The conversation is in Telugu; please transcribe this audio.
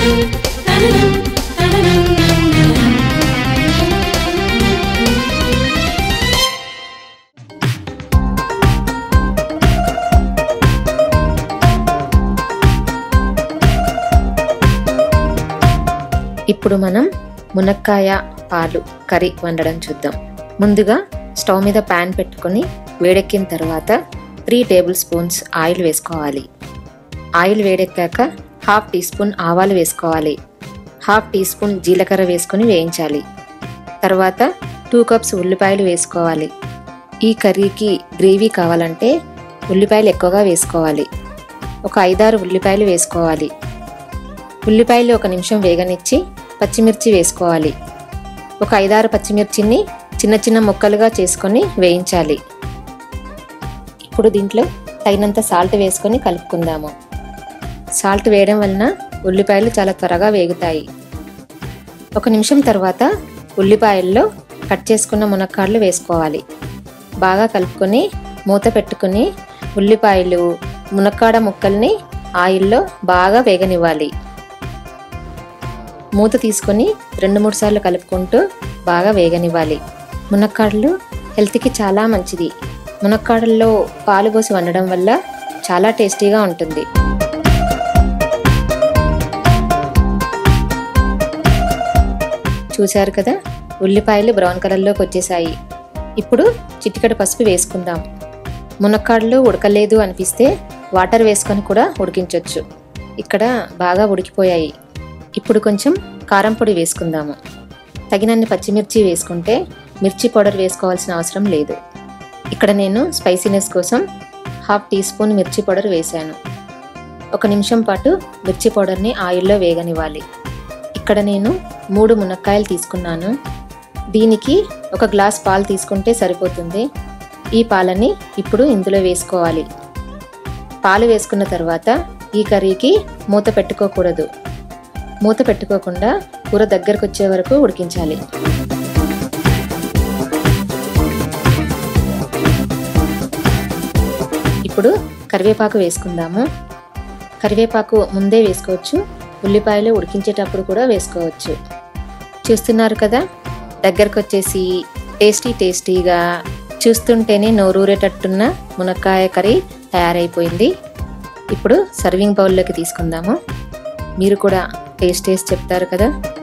ఇప్పుడు మనం మునక్కాయ పాలు కర్రీ వండడం చూద్దాం. ముందుగా స్టవ్ మీద ప్యాన్ పెట్టుకొని వేడెక్కిన తర్వాత 3 టేబుల్ స్పూన్స్ ఆయిల్ వేసుకోవాలి. ఆయిల్ వేడెక్కాక 1/2 టీ స్పూన్ ఆవాలు వేసుకోవాలి. 1/2 టీ స్పూన్ జీలకర్ర వేసుకొని వేయించాలి. తర్వాత 2 కప్స్ ఉల్లిపాయలు వేసుకోవాలి. ఈ కర్రీకి గ్రేవీ కావాలంటే ఉల్లిపాయలు ఎక్కువగా వేసుకోవాలి. ఒక 5-6 ఉల్లిపాయలు వేసుకోవాలి. ఉల్లిపాయలు 1 నిమిషం వేగనిచ్చి పచ్చిమిర్చి వేసుకోవాలి. ఒక 5-6 పచ్చిమిర్చిని చిన్న చిన్న ముక్కలుగా చేసుకొని వేయించాలి. ఇప్పుడు దీంట్లో తగినంత సాల్ట్ వేసుకొని కలుపుకుందాము. సాల్ట్ వేయడం వలన ఉల్లిపాయలు చాలా త్వరగా వేగుతాయి. 1 నిమిషం తర్వాత ఉల్లిపాయల్లో కట్ చేసుకున్న మునక్కాడలు వేసుకోవాలి. బాగా కలుపుకొని మూత పెట్టుకుని ఉల్లిపాయలు మునక్కాడ ముక్కల్ని ఆయిల్లో బాగా వేగనివ్వాలి. మూత తీసుకొని 2-3 సార్లు కలుపుకుంటూ బాగా వేగనివ్వాలి. మునక్కాడలు హెల్త్కి చాలా మంచిది. మునక్కాడల్లో పాలు పోసి వండడం వల్ల చాలా టేస్టీగా ఉంటుంది. చూశారు కదా, ఉల్లిపాయలు బ్రౌన్ కలర్లోకి వచ్చేసాయి. ఇప్పుడు చిటికెడు పసుపు వేసుకుందాం. మునక్కాడలు ఉడకలేదు అనిపిస్తే వాటర్ వేసుకొని కూడా ఉడికించవచ్చు. ఇక్కడ బాగా ఉడికిపోయాయి. ఇప్పుడు కొంచెం కారం పొడి వేసుకుందాము. తగినన్ని పచ్చిమిర్చి వేసుకుంటే మిర్చి పౌడర్ వేసుకోవాల్సిన అవసరం లేదు. ఇక్కడ నేను స్పైసీనెస్ కోసం 1/2 టీ స్పూన్ మిర్చి పౌడర్ వేశాను. 1 నిమిషం పాటు మిర్చి పౌడర్ని ఆయిల్లో వేగనివ్వాలి. ఇక్కడ నేను 3 మునక్కాయలు తీసుకున్నాను. దీనికి 1 గ్లాస్ పాలు తీసుకుంటే సరిపోతుంది. ఈ పాలని ఇప్పుడు ఇందులో వేసుకోవాలి. పాలు వేసుకున్న తర్వాత ఈ కర్రీకి మూత పెట్టుకోకూడదు. మూత పెట్టుకోకుండా కూర దగ్గరకు వచ్చే వరకు ఉడికించాలి. ఇప్పుడు కరివేపాకు వేసుకుందాము. కరివేపాకు ముందే వేసుకోవచ్చు, ఉల్లిపాయలు ఉడికించేటప్పుడు కూడా వేసుకోవచ్చు. చూస్తున్నారు కదా, దగ్గరకు వచ్చేసి టేస్టీగా చూస్తుంటేనే నోరూరేటట్టున్న మునక్కాయ కర్రీ తయారైపోయింది. ఇప్పుడు సర్వింగ్ బౌల్లోకి తీసుకుందాము. మీరు కూడా టేస్ట్ చెప్తారు కదా.